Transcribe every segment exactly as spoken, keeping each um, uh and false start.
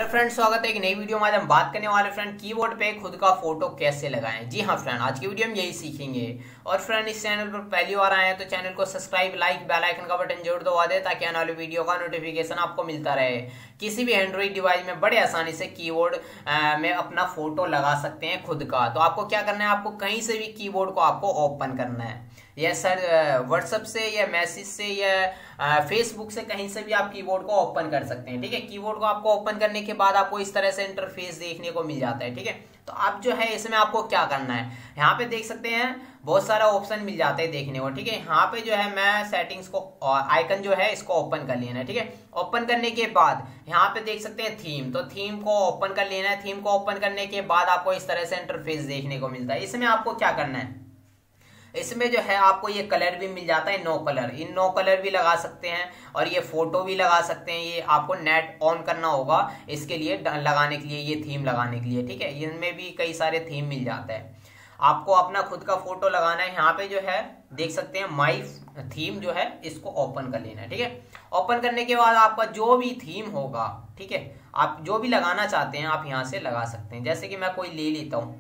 Hello friend, स्वागत है एक नई वीडियो में। आज हम बात करने वाले फ्रेंड कीबोर्ड पे खुद का फोटो कैसे लगाएं। जी हाँ फ्रेंड, आज की वीडियो में यही सीखेंगे। और फ्रेंड, इस चैनल पर पहली बार आए हैं तो चैनल को सब्सक्राइब, लाइक, बेल आइकन का बटन जरूर दबा दे ताकि आने वाली वीडियो का नोटिफिकेशन आपको मिलता रहे। किसी भी एंड्रॉइड डिवाइस में बड़े आसानी से कीबोर्ड में अपना फोटो लगा सकते हैं खुद का। तो आपको क्या करना है, आपको कहीं से भी कीबोर्ड को आपको ओपन करना है, या सर व्हाट्सएप से या मैसेज से या फेसबुक से, कहीं से भी आप कीबोर्ड को ओपन कर सकते हैं। ठीक है, कीबोर्ड को आपको ओपन करने के बाद आपको इस तरह से इंटरफेस देखने को मिल जाता है। ठीक है, तो आप जो है इसमें आपको क्या करना है, यहाँ पे देख सकते हैं बहुत सारा ऑप्शन मिल जाता है देखने को। ठीक है, यहाँ पे जो है मैं सेटिंग्स को आइकन जो है इसको ओपन कर लेना है। ठीक है, ओपन करने के बाद यहाँ पे देख सकते हैं थीम, तो थीम को ओपन कर लेना है। थीम को ओपन करने के बाद आपको इस तरह से इंटरफेस देखने को मिलता है। इसमें आपको क्या करना है, इसमें जो है आपको ये कलर भी मिल जाता है, नो कलर। इन नो कलर भी लगा सकते हैं और ये फोटो भी लगा सकते हैं। ये आपको नेट ऑन करना होगा इसके लिए, लगाने के लिए, ये थीम लगाने के लिए। ठीक है, इनमें भी कई सारे थीम मिल जाता है। आपको अपना खुद का फोटो लगाना है। यहाँ पे जो है देख सकते हैं माई थीम जो है इसको ओपन कर लेना है। ठीक है, ओपन करने के बाद आपका जो भी थीम होगा, ठीक है, आप जो भी लगाना चाहते हैं आप यहाँ से लगा सकते हैं। जैसे कि मैं कोई ले लेता हूँ,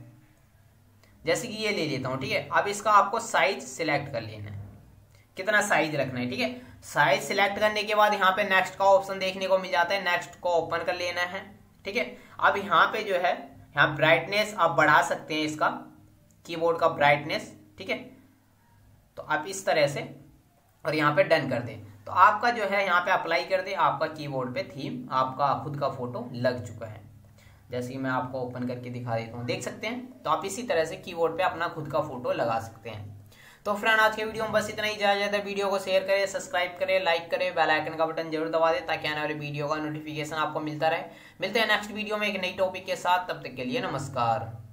जैसे कि ये ले लेता हूं। ठीक है, अब इसका आपको साइज सिलेक्ट कर लेना है, कितना साइज रखना है। ठीक है, साइज सिलेक्ट करने के बाद यहाँ पे नेक्स्ट का ऑप्शन देखने को मिल जाता है, नेक्स्ट को ओपन कर लेना है। ठीक है, अब यहाँ पे जो है यहाँ ब्राइटनेस आप बढ़ा सकते हैं, इसका कीबोर्ड का ब्राइटनेस। ठीक है, तो आप इस तरह से और यहाँ पे डन कर दें तो आपका जो है यहाँ पे अप्लाई कर दे, आपका कीबोर्ड पे थीम, आपका खुद का फोटो लग चुका है। जैसे कि मैं आपको ओपन करके दिखा देता हूँ, देख सकते हैं। तो आप इसी तरह से कीबोर्ड पे अपना खुद का फोटो लगा सकते हैं। तो फ्रेंड, आज के वीडियो में बस इतना ही। ज़्यादा ज़्यादा वीडियो को शेयर करें, सब्सक्राइब करें, लाइक करें, बेल आइकन का बटन जरूर दबा दें ताकि आने वाली वीडियो का नोटिफिकेशन आपको मिलता रहे। मिलते हैं नेक्स्ट वीडियो में एक नई टॉपिक के साथ, तब तक के लिए नमस्कार।